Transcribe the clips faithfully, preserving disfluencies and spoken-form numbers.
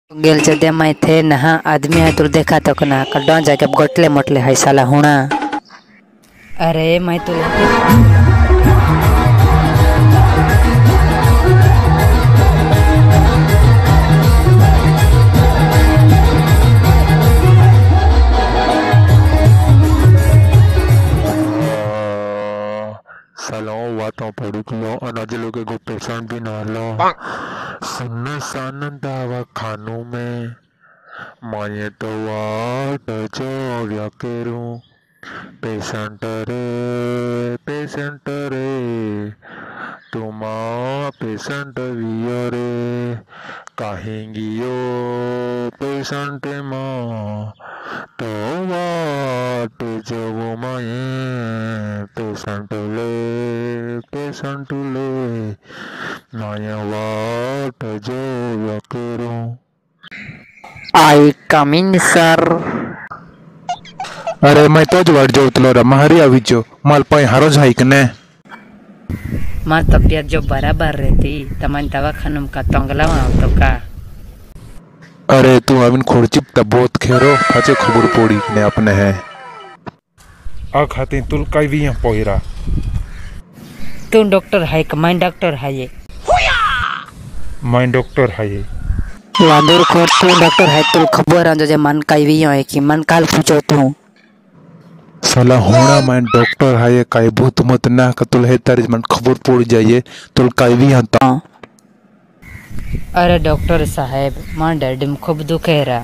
गेल जदे मैं थे नहा आदमी है तुर देखा तो कना कड्डा जाके गोटले मोटले है साला हुणा। अरे मैं तो सालों वातों पड़ुक लो अनाज लोगे गो पेशेंट भी ना लो सुनने सानंद आवा खानों में माये तो वाट जो व्या करूं पेशेंट रे पेशेंट रे तुमा पेशेंट वियो रे कहेंगियो पेशेंट माँ तो वाट जो वो माये पेशेंट ले पेशेंट ले माया वाट जो व्या करूं। I come in sir. अरे मैं तो वाट जो उतलो रा महारी आविचो माल पाई हारो झाई कने मार तबियत जो बराबर रहती तमन दवा खानुम का तंगला तो का। अरे तू अबिन खोड़चिप त बहुत खेरो फाचे खबर पोड़ी ने अपने है आ खाती तुल काई भी यहाँ पोईरा तू डॉक्टर है कि मैं डॉक्टर है ये मैं डॉक्टर है ये वादुर को तू डॉक्टर है तुल खबर है जो मन काई भी है कि मन काल पूछो तू साला होना मैं डॉक्टर है ये काई भूत मत ना का तुल है तारी मन खबर पोड़ जाइए तुल काई भी यहाँ ता। अरे डॉक्टर साहब मां डैडी में खूब दुखे रहा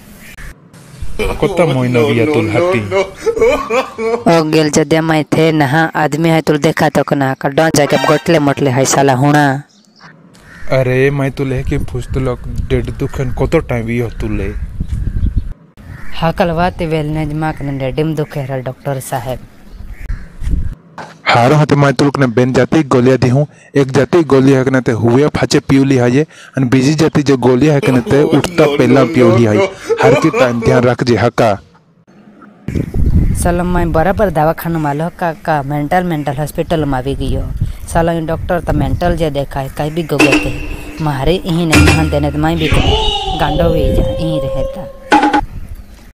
कोता मोइना भी तुल हटी ओ गेल जदे मैं थे नहा आदमी है तुल देखा तो कना कड्डा जाके गोटले मोटले है साला हुणा। अरे मैं तुले के पूछ तुल डेड दुखन कोतो टाइम भी हो तुले हाकल वाते वेल ने जमा कने डैडी में दुखे रहा डॉक्टर साहब हारो हते मैं तुलक ने बेन जाती गोलियां दी हूँ एक जाती गोलियां है कने हुए फाचे पियोली है ये अन बीजी जाती जो गोलियां है कने उठता पहला पियोली है हर की टाइम ध्यान रख जे हका साला मैं बराबर दवाखाना मालो का का मेंटल मेंटल हॉस्पिटल में भी गयो साला डॉक्टर तो मेंटल जे देखा है कहीं भी गोगते मारे यही नहीं ध्यान देने तो मैं भी गांडो भी जा यही रहता।